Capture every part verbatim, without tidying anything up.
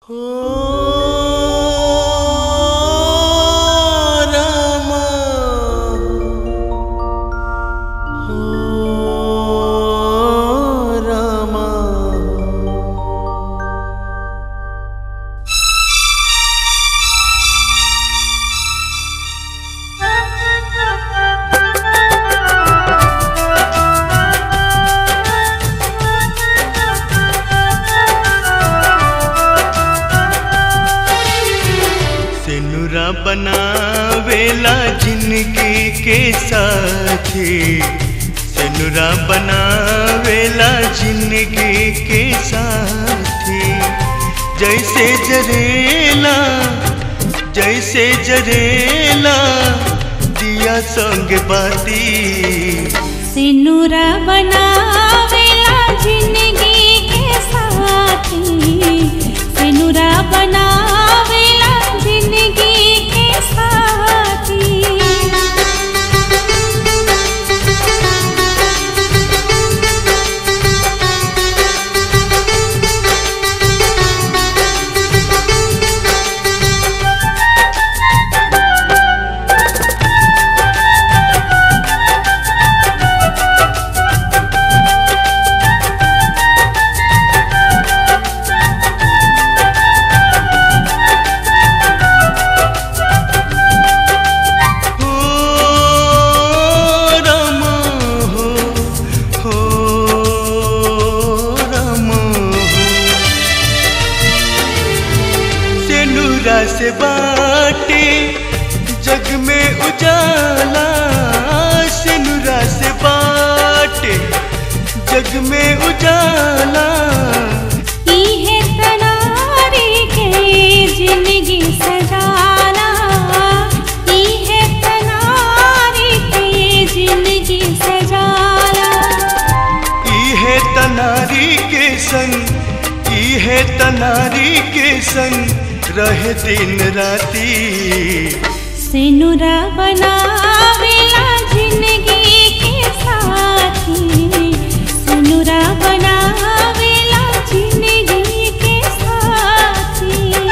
बनावेला जिंदगी के साथी, सेनुरा बनावेला जिंदगी के साथी। जैसे जरेला जैसे जरेला दिया संग बाती, सेनुरा बनावेला जिंदगी के साथी, सेनुरा बनावेला जिंदगी के साथी। से बाटे जग में उजाला, सेनुरा से बाटे जग में उजाला। इहे तनारी के जिंदगी सजाना, इहे तनारी के जिंदगी सजाना। इहे तनारी के संग, इहे तनारी के संग रहे दिन राती, सेनुरा बनावेला जिंदगी के साथी, सेनुरा बनावेला जिंदगी के साथी।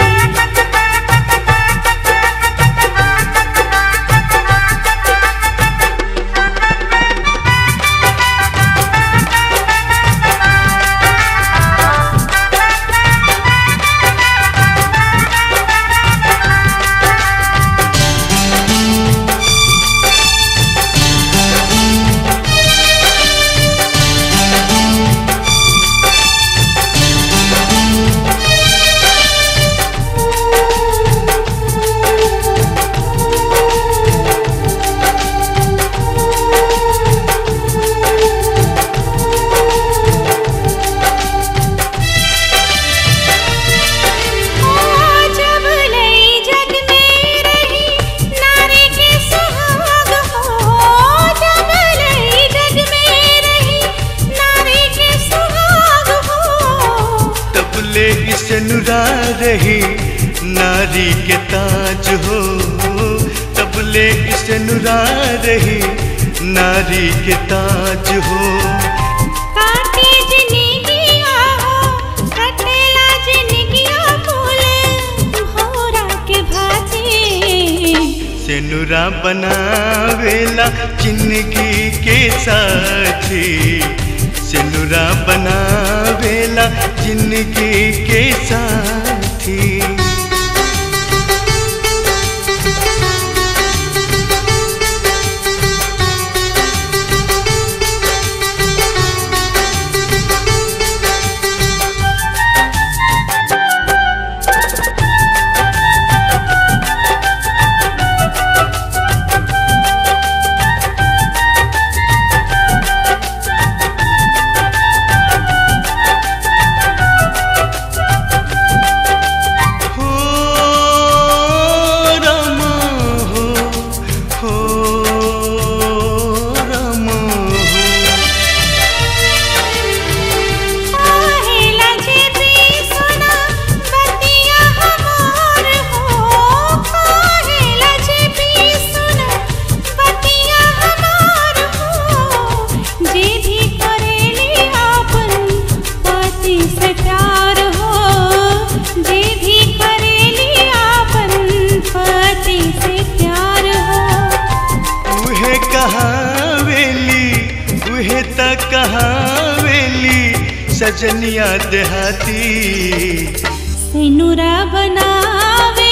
सेनुरा रही नारी के ताज हो, तबले सेनुरा रही नारी के ताज हो। काटी जिंदगिया हो, कटेला जिंदगिया फूल भौरा के भाजी, सेनुरा बनावेला जिंदगी के साथी, सेनुरा बनावेला जिंदगी के साथी। उहे त कहावेली सजनिया देहाती। सेनुरा बनावे